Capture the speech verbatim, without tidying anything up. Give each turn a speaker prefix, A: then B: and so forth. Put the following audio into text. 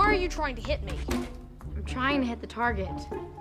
A: are you trying to hit me?
B: I'm trying to hit the target.